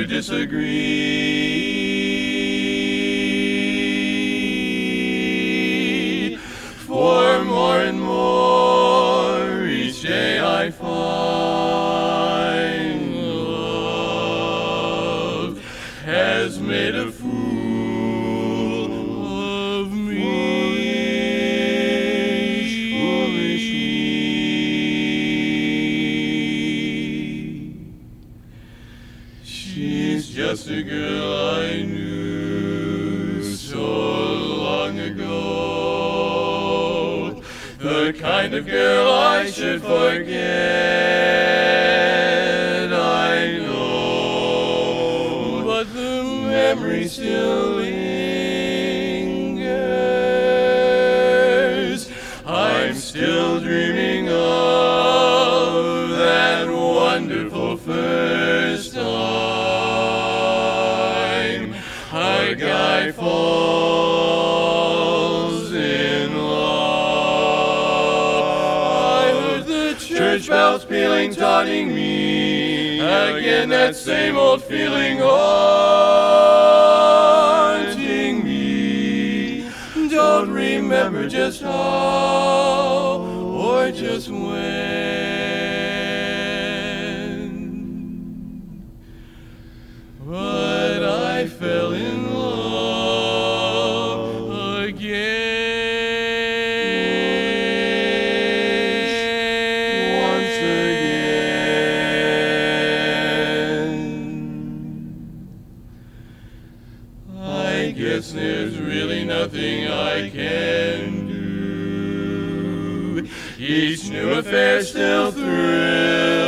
to disagree. For more and more each day I find love has made a fool of me. Foolish me. She's just a girl I knew so long ago, the kind of girl I should forget, I know, but the memory still lingers. I'm still dreaming of that wonderful first time a guy falls in love. I heard the church bells pealing, taunting me again, that same old feeling haunting me. Don't remember just how or just when, but I fell in love again. Once again. I guess there's really nothing I can do. Each new affair still thrills